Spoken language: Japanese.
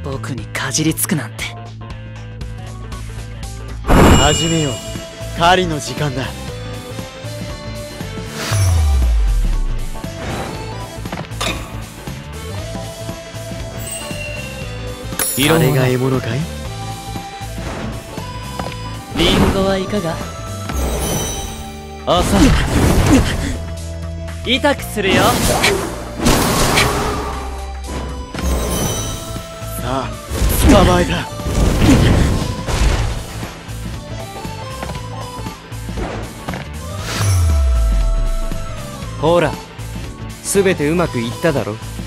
僕にかじりつくなんて。 始めよう。狩りの時間だ。あれが獲物かい？ リンゴはいかが？ あさ痛くするよ。 さあ捕まえた。 ほら、すべてうまくいっただろ。